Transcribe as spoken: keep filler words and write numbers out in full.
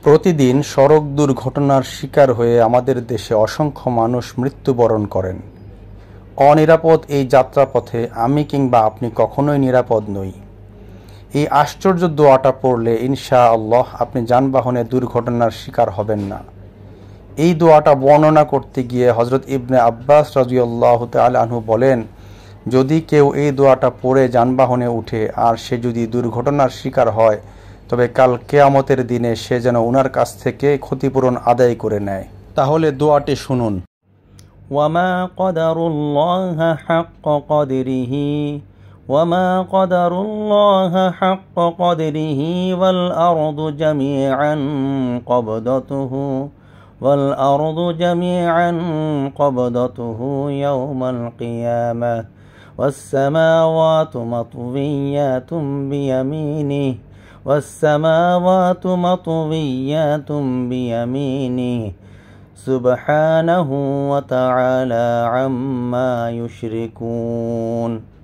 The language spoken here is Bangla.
প্রতিদিন সড়ক দুর্ঘটনার শিকার হয়ে আমাদের দেশে অসংখ্য মানুষ মৃত্যুবরণ করেন। অনিরাপদ এই যাত্রাপথে আমি কিংবা আপনি কখনোই নিরাপদ নই। এই আশ্চর্য দোয়াটা পড়লে ইনশাআল্লাহ আপনি যানবাহনে দুর্ঘটনার শিকার হবেন না। এই দোয়াটা বর্ণনা করতে গিয়ে হযরত ইবনে আব্বাস রাদিয়াল্লাহু তাআলা আনহু বলেন, যদি কেউ এই দোয়াটা পড়ে যানবাহনে উঠে আর সে যদি দুর্ঘটনার শিকার হয়, তবে কাল কিয়ামতের দিনে সে যেন উনার কাছ থেকে ক্ষতিপূরণ আদায় করে নেয়। তাহলে দোয়াটি শুনুন। ওয়ামা কদারুল্লাহ হাক্কা কদরিহি ওয়ামা কদারুল্লাহ হাক্কা কদরিহি ওয়াল আরদু জামিআন কবদাতুহু ওয়াল আরদু জামিআন কবদাতুহু ইয়াওমাল কিয়ামাহ ওয়াস সামাওয়াতু মাতউইয়াতুম বিয়ামিনিহি والسماوات مطويات بيمينه سبحانه وتعالى عما يشركون।